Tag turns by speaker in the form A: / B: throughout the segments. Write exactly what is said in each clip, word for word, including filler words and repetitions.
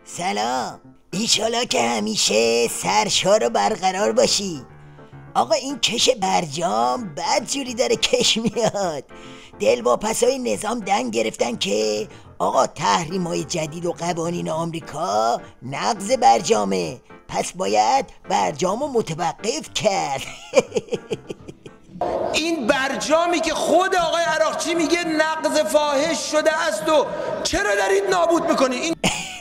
A: سلام، ایشالا که همیشه سرشار و برقرار باشی. آقا این کش برجام بد جوری داره کش میاد. دلواپسای نظام دنگ گرفتن که آقا تحریم های جدید و قوانین آمریکا نقض برجامه، پس باید برجامو متوقف کرد.
B: این برجامی که خود آقای عراقچی میگه نقض فاحش شده است و چرا دارید نابود میکنید؟ این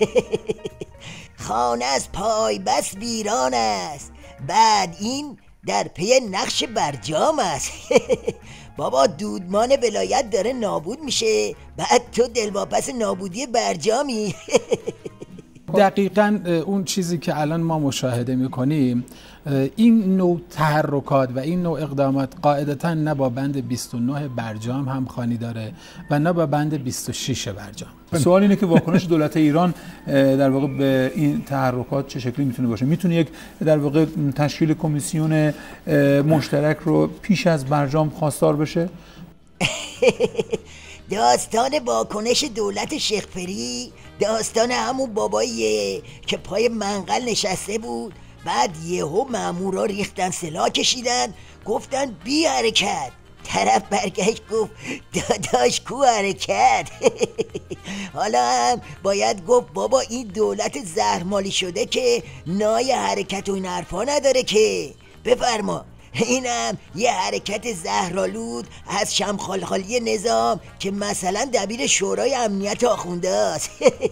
A: خانه از پای بس ویران است، بعد این در پی نقش برجام است. بابا دودمان ولایت داره نابود میشه، بعد تو دلواپس نابودی برجامی.
C: دقیقاً اون چیزی که الان ما مشاهده میکنیم، این نوع تحرکات و این نوع اقدامات قاعدتاً نه با بند بیست و نه برجام همخوانی داره و نه با بند بیست و شش برجام.
D: سوال اینه که واکنش دولت ایران در واقع به این تحرکات چه شکلی میتونه باشه؟ میتونه یک در واقع تشکیل کمیسیون مشترک رو پیش از برجام خواستار بشه؟
A: داستان واکنش دولت شیخ‌پری داستان همون باباییه که پای منقل نشسته بود، بعد یهو مامورا ریختن سلاح کشیدن گفتن بی حرکت، طرف برگشت گفت داداش کو حرکت. حالا هم باید گفت بابا این دولت زهرمالی شده که نای حرکت و این حرفا نداره که. بفرما، اینم یه حرکت زهرآلود از شمخالخالی نظام که مثلا دبیر شورای امنیت آخونده است.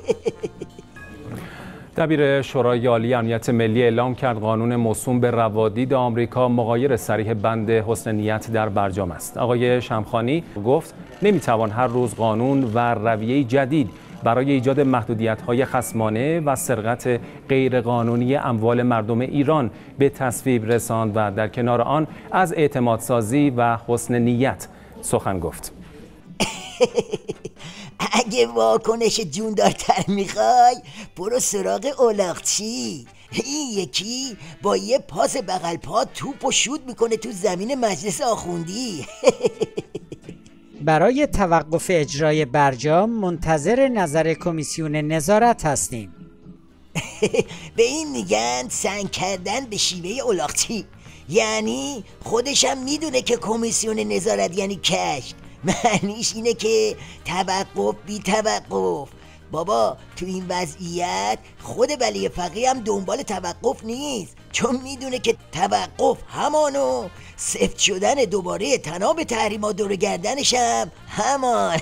E: دبیر شورای عالی امنیت ملی اعلام کرد قانون موسوم به روادید آمریکا مغایر صریح بند حسن نیت در برجام است. آقای شمخانی گفت نمیتوان هر روز قانون و رویه جدید برای ایجاد محدودیت‌های خصمانه و سرقت غیرقانونی اموال مردم ایران به تصویب رساند و در کنار آن از اعتمادسازی و حسن نیت سخن گفت.
A: اگه واکنش جوندارتر میخوای برو سراغ اولاغچی. این یکی با یه پاس بغل پا توپ و شوت میکنه تو زمین مجلس آخوندی.
F: برای توقف اجرای برجام منتظر نظر کمیسیون نظارت هستیم.
A: به این میگن سنگ کردن به شیوه اولاغچی، یعنی خودشم میدونه که کمیسیون نظارت یعنی کشت. معنیش اینه که توقف بی توقف. بابا تو این وضعیت خود ولی فقیه هم دنبال توقف نیست، چون میدونه که توقف همانو سفت شدن دوباره تناب تحریما دور گردنش هم همان.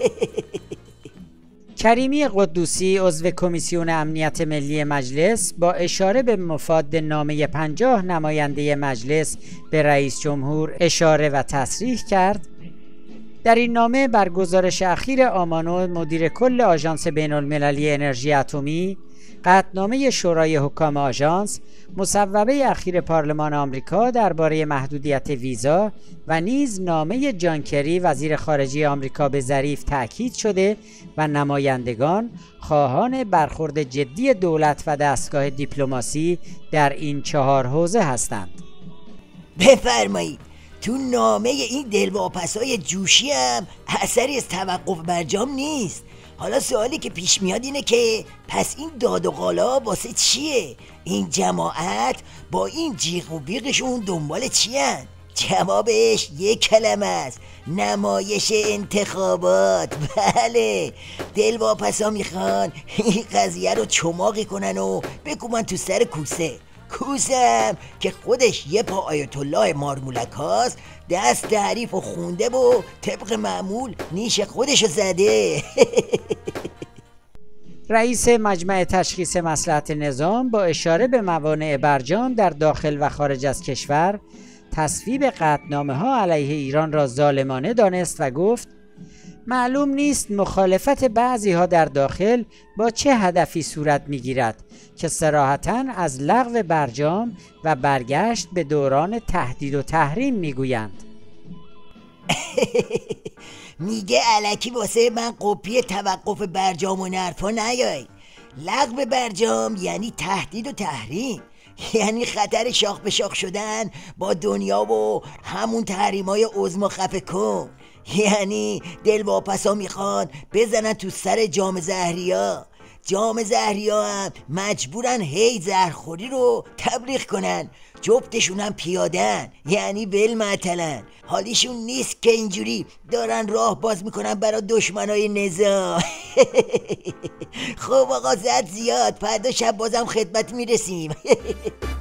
F: کریمی قدوسی عضو کمیسیون امنیت ملی مجلس با اشاره به مفاد نامه پنجاه نماینده مجلس به رئیس جمهور اشاره و تصریح کرد. در این نامه بر گزارش اخیر آمانو مدیر کل آژانس بین المللی انرژی اتمی، قطعنامه شورای حکام آژانس، مصوبه اخیر پارلمان آمریکا درباره محدودیت ویزا و نیز نامه جان کری وزیر خارجه آمریکا به ظریف تأکید شده و نمایندگان خواهان برخورد جدی دولت و دستگاه دیپلماسی در این چهار حوزه هستند.
A: بفرمایید. تو نامه این دلواپسای جوشی هم اثری از توقف برجام نیست. حالا سوالی که پیش میاد اینه که پس این داد و قالا واسه چیه؟ این جماعت با این جیغ و بیغشون دنبال چی هن؟ جوابش یک کلمه است: نمایش انتخابات. بله، دلواپسا میخوان این قضیه رو چماقی کنن و بکوبن تو سر کوسه. کوسم که خودش یه پا آیت الله مارمولک هاست، دست تعریف و خونده و طبق معمول نیش خودشو زده.
F: رئیس مجمع تشخیص مصلحت نظام با اشاره به موانع برجام در داخل و خارج از کشور تصویب قطعنامه ها علیه ایران را ظالمانه دانست و گفت معلوم نیست مخالفت بعضی ها در داخل با چه هدفی صورت می گیرد که صراحتاً از لغو برجام و برگشت به دوران تهدید و تحریم می گویند.
A: میگه الکی واسه من قپی توقف برجام و نرفا نیای. لغو برجام یعنی تهدید و تحریم، یعنی خطر شاخ به شاخ شدن با دنیا و همون تحریمای عظما خفه کن. یعنی دلواپسا میخوان بزنن تو سر جام زهریا. جام زهریا هم مجبورن هی زهرخوری رو تبلیغ کنن. جفتشون هم پیادن، یعنی بالمعطلن. حالیشون نیست که اینجوری دارن راه باز میکنن برای دشمنای نظام. خب آقا زد زیاد، فردا شب بازم خدمت میرسیم.